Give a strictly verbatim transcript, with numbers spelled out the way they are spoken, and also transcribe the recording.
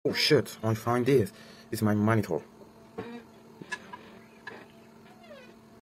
Oh shit, I find this. It's my monitor.